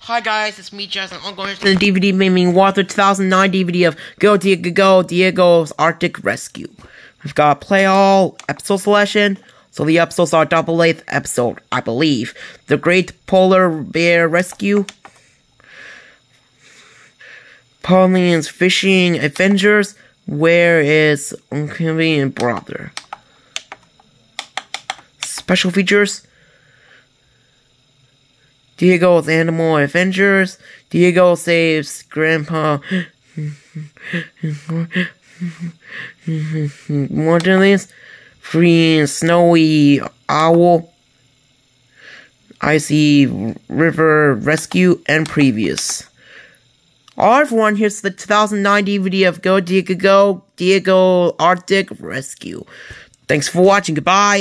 Hi guys, it's me, Justin. I'm going to the DVD naming Water 2009 DVD of Go Diego Go, Diego's Arctic Rescue. We've got play all episode selection, so the episodes are double eighth episode, I believe. The Great Polar Bear Rescue, Pauline's Fishing Adventures, Where is Inconvenient Brother? Special features: Diego's Animal Adventures, Diego saves Grandpa Mortales, freeing Snowy Owl, Icy River Rescue, and previous. Alright everyone, here's the 2009 DVD of Go Diego Go, Diego Arctic Rescue. Thanks for watching, goodbye!